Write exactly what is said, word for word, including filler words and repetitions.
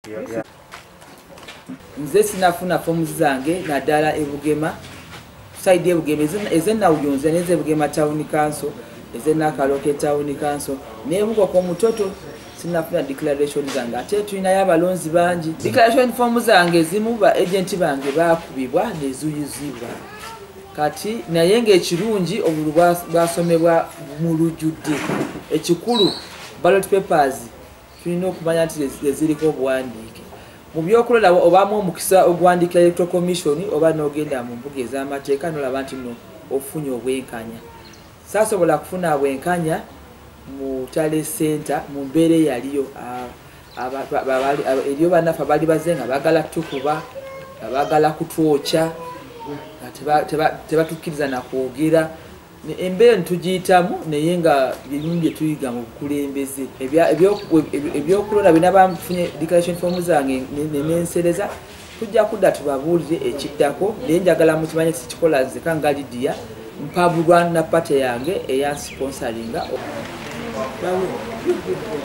Nze sinafuna fomu zange naddala e Bugema side e Bugema ezennawuyonza neze Bugema Town Council ezennakaloke Town Council nebuko ko mutoto sinafuna declaration zange ate tulinayo abalonzi bangi declaration form zange zimu ba agent bange bakubibwa nezuyuzibwa kati naye ng'ekirungi obulu bwasomebwa mu lujjudde ekikulu ballot papers tulina okumanya nti ziriko obuwandiike mu byokulonda obamu omukisa ogwandika electoral commission oba n'ogenda mu mbuga ez'amateeka n'olaba nti no ofunye obwenkanya saasobola kufuna bwenkanya mu Tale Center mu mbeera eyaliyo eriyo bannaffe abaali bazze nga baagala tukuba nga baagala kutwokya tebatukkiriza nakwogera embeera netugiyitamu naye nga bimu bye tuyiga mu bukulembeze ebyokulonda bina bamufunye declaration form zange nenensereza tujja kudda tubabuulire ekiddako naye njagala mukimanye sikikola nzeka nga Lydia mpabulwa na pate yange eya sponsoringa